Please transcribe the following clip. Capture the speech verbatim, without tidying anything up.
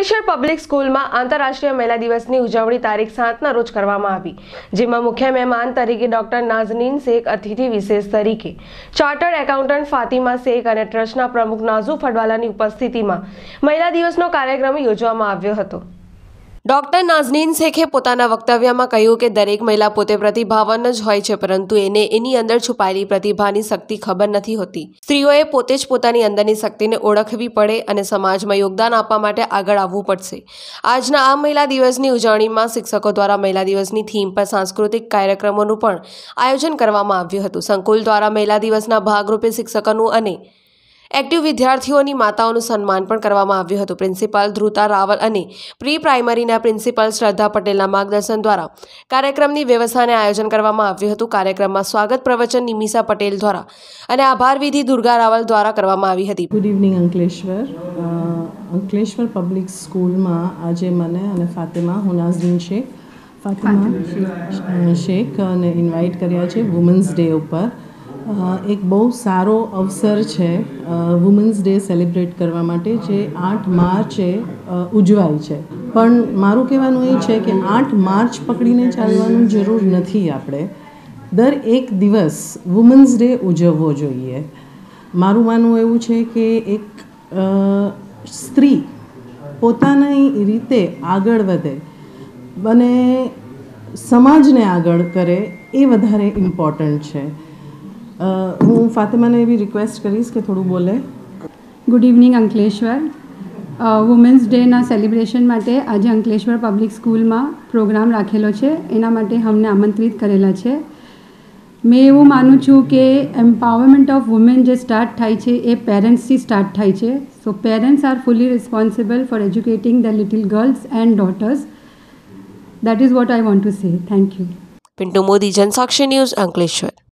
Ankleshwar public સ્કૂલમાં આંતરરાષ્ટ્રીય મહિલા દિવસની ઉજવણી તારીખ સાતના રોજ કરવામાં આવી, જેમાં મુખ્ય મહેમાન તરીકે ડોક્ટર નાઝનીન શેખ, અતિથિ વિશેષ તરીકે ચાર્ટર્ડ એકાઉન્ટન્ટ ફાતિમા શેખ અને ટ્રસ્ટના પ્રમુખ નાઝુ ફડવાલાની ઉપસ્થિતિમાં મહિલા દિવસનો કાર્યક્રમ યોજવામાં આવ્યો હતો। ડોક્ટર નાઝનીન શેખે પોતાના વક્તવ્યમાં કહ્યું કે દરેક મહિલા પોતે પ્રતિભાવાન જ હોય છે, પરંતુ એને એની અંદર છુપાયેલી પ્રતિભાની શક્તિ ખબર નથી હોતી। સ્ત્રીઓએ પોતે જ પોતાની અંદરની શક્તિને ઓળખવી પડે અને સમાજમાં યોગદાન આપવા માટે આગળ આવવું પડશે। આજના આ મહિલા દિવસની ઉજવણીમાં શિક્ષકો દ્વારા મહિલા દિવસની થીમ પર સાંસ્કૃતિક કાર્યક્રમોનું પણ આયોજન કરવામાં આવ્યું હતું। સંકુલ દ્વારા મહિલા દિવસના ભાગરૂપે શિક્ષકોનું અને એક્ટિવ વિદ્યાર્થીઓની માતાઓનું સન્માન પણ કરવામાં આવ્યું હતું। પ્રિન્સિપાલ ધ્રુતા રાવલ અને પ્રી પ્રાઇમરીના પ્રિન્સિપાલ શ્રદ્ધા પટેલના માર્ગદર્શન દ્વારા કાર્યક્રમની વ્યવસ્થાને આયોજન કરવામાં આવ્યું હતું। કાર્યક્રમમાં સ્વાગત પ્રવચન નિમિષા પટેલ દ્વારા અને આભાર વિધિ દુર્ગા રાવલ દ્વારા કરવામાં આવી હતી। Good evening Ankleshwar Ankleshwar public સ્કૂલમાં આજે મને અને ફાતિમા હું નાઝનીન શેખ ફાતિમા શેખ અને ઇન્વાઇટ કર્યા છે વુમન્સ ડે ઉપર। એક બહુ સારો અવસર છે વુમન્સ ડે સેલિબ્રેટ કરવા માટે, જે આઠ માર્ચે ઉજવાય છે। પણ મારું કહેવાનું એ છે કે આઠ માર્ચ પકડીને ચાલવાનું જરૂર નથી। આપણે દર એક દિવસ વુમન્સ ડે ઉજવવો જોઈએ। મારું માનવું એવું છે કે એક સ્ત્રી પોતાની રીતે આગળ વધે અને સમાજને આગળ કરે એ વધારે ઇમ્પોર્ટન્ટ છે। હું ફાતિમાને એવી રિક્વેસ્ટ કરીશ કે થોડું બોલે। ગુડ ઇવનિંગ અંકલેશ્વર વુમેન્સ ડેના સેલિબ્રેશન માટે આજે અંકલેશ્વર પબ્લિક સ્કૂલમાં પ્રોગ્રામ રાખેલો છે, એના માટે અમને આમંત્રિત કરેલા છે। મેં એવું માનું છું કે એમ્પાવરમેન્ટ ઓફ વુમેન જે સ્ટાર્ટ થાય છે એ પેરેન્ટ્સથી સ્ટાર્ટ થાય છે। So parents are fully responsible for educating the little girls and daughters. That is what I want to say. Thank you. Pintu Modi, Jansakshi news, Ankleshwar.